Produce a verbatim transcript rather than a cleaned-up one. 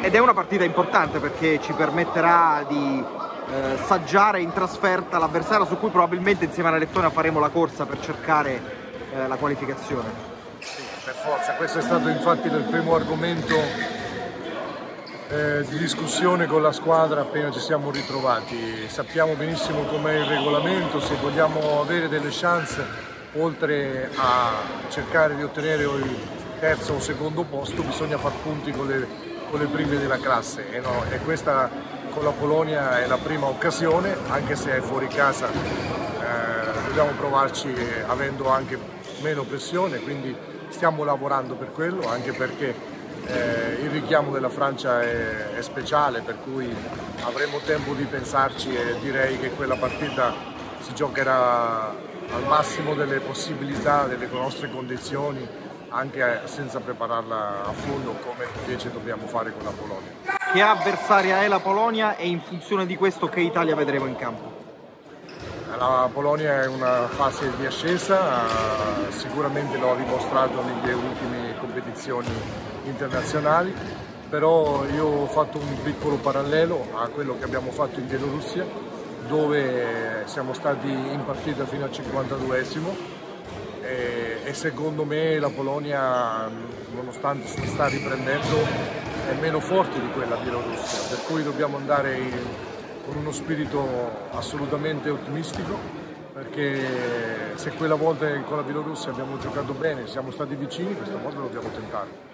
Ed è una partita importante perché ci permetterà di eh, saggiare in trasferta l'avversario su cui probabilmente insieme alla Lettonia faremo la corsa per cercare eh, la qualificazione. Sì, per forza, questo è stato infatti il primo argomento eh, di discussione con la squadra appena ci siamo ritrovati. Sappiamo benissimo com'è il regolamento, se vogliamo avere delle chance, oltre a cercare di ottenere il terzo o secondo posto, bisogna far punti con le con le prime della classe e, no, e questa con la Polonia è la prima occasione, anche se è fuori casa eh, dobbiamo provarci avendo anche meno pressione, quindi stiamo lavorando per quello, anche perché eh, il richiamo della Francia è, è speciale, per cui avremo tempo di pensarci e direi che quella partita si giocherà al massimo delle possibilità, delle nostre condizioni, anche senza prepararla a fondo come invece dobbiamo fare con la Polonia. Che avversaria è la Polonia e in funzione di questo che Italia vedremo in campo? La Polonia è una fase di ascesa, sicuramente lo ha dimostrato nelle ultime competizioni internazionali, però io ho fatto un piccolo parallelo a quello che abbiamo fatto in Bielorussia, dove siamo stati in partita fino al cinquantaduesimo. E secondo me la Polonia, nonostante si sta riprendendo, è meno forte di quella Bielorussia, per cui dobbiamo andare in, con uno spirito assolutamente ottimistico, perché se quella volta con la Bielorussia abbiamo giocato bene, siamo stati vicini, questa volta lo dobbiamo tentare.